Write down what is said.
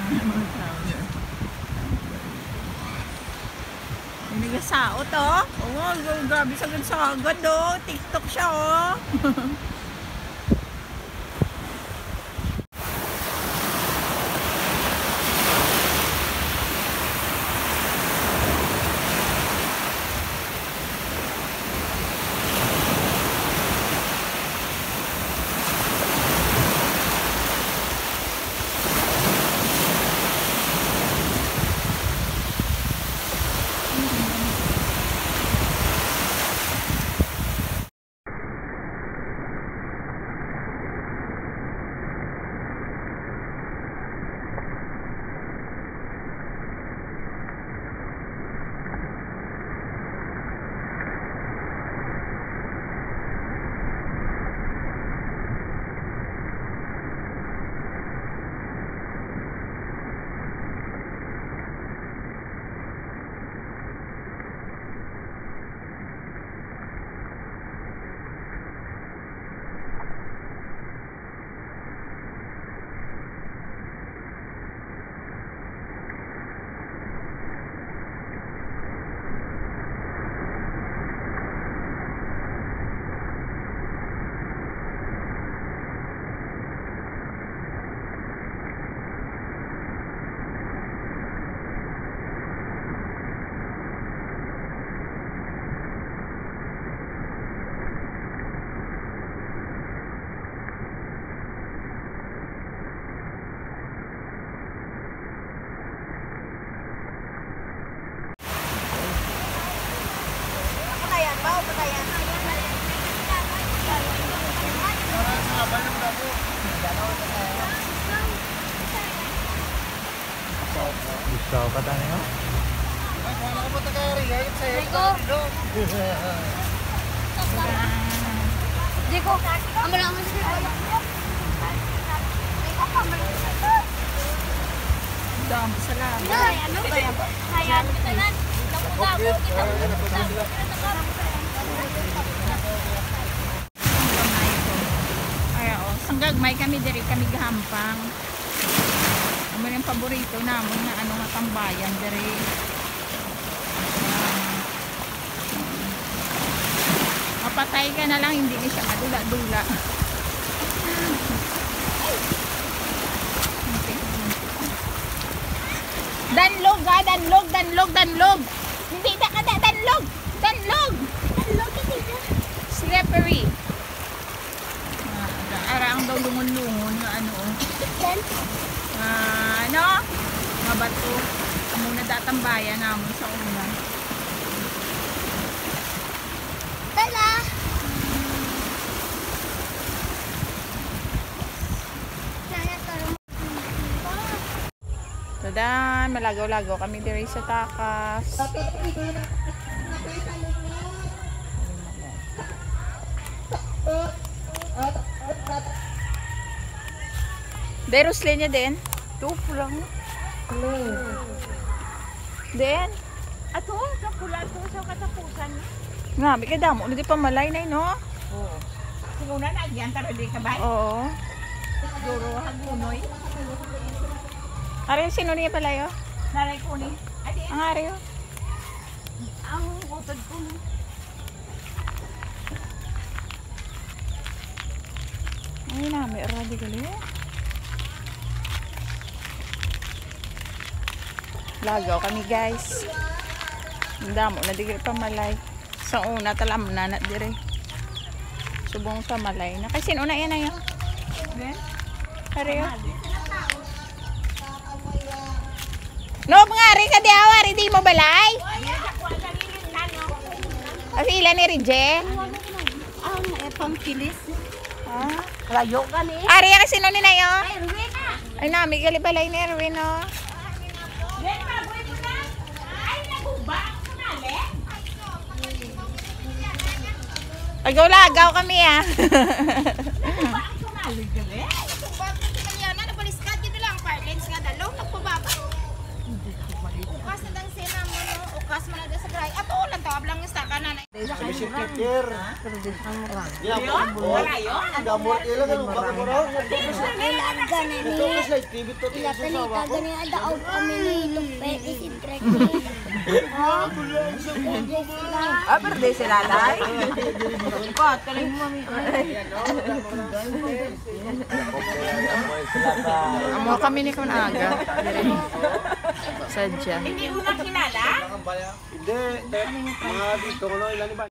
Nigasao to. Oo, grabe sagad oh. TikTok siya oh. Gusto ka tayo? Wala ko pa tagari, ayun sa'yo. Jeko, amalangan sa Jeko. Dami, salamat. Ano ba yan? Hayaan kita na. Nakudago kita. Ay, oh. Sanggagmay kami diri kami gahampang. Ano yung paborito namon na ano nga tambayan diri. Mapatay ka na lang, hindi siya madula-dula. Danlog ha, danlog. Hindi na ka danlog. Danlog hindi. Slippery. Arang daw lungon-lungon nga ano. Ano? Mabato. Muna datambayan namon sa una. Tala. Tadan, malagaw-lagaw kami diri sa takas. Deros linya din. Tuplang. Den. Ato, kapula to sa katapusan. Nga, may kadamo. Hindi pa malay na no? Oo. Siguro na agyan taro di ka ba? Oo. Siguro hagunoy. Ari, sino niya pala yun? Naray ko ni. Adi, Ang ari yun. ang utod ko ni. Ay na, may aradi gali. Lagaw kami guys. Ang damo na digil pa malay. Sa una talam na dire. Subong sa malay. Nakasin una yan na yun. Ari yun. No, ngari ka di awari di mo balay. Kasi ilan ni Rije? Ang pampilis. Ah, Layo ka ni. ari kasi no ni nayo. Ay, Ruena. Ay nami gali balay ni Erwin no. Ruena, buhay mo na. Ay, naguba. Kunali. Agaw-lagaw kami ah. Naguba ang kunali gali. Naguba ang Italiana, nabaliskad yun lang. Parlins nga dalaw, nagpababa. Ukas na dang sila mo, no? Bukas man na sa gray. Ato lang tawag lang sa kanan. Sabi si teacher. Wala yun. Gamor ilan ano baka mo raw. Ilaga na ni. Ito kasi like TV to TV sa Ilaga sawa ko. ni adaw kami ni Lumpet isintrek. Birthday si Lalay. Amo kami ni kun aga. Sadya. Hindi mo na kilala? Hindi, mga dito, ilan ba?